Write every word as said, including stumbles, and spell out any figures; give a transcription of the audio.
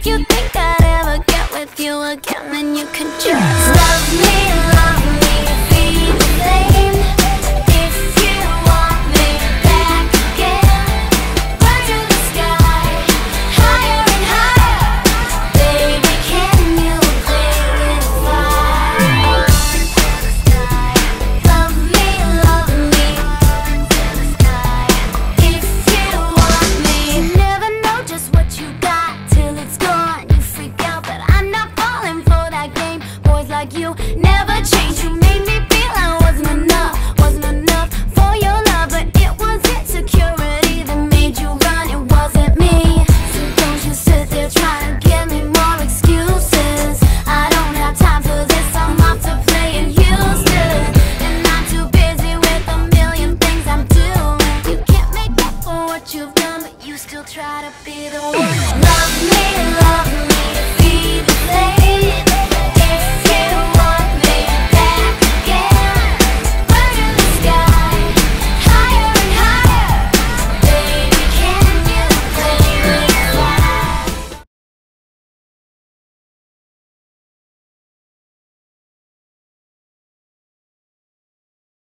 If you think I'd ever get with you again, then you can just love me, love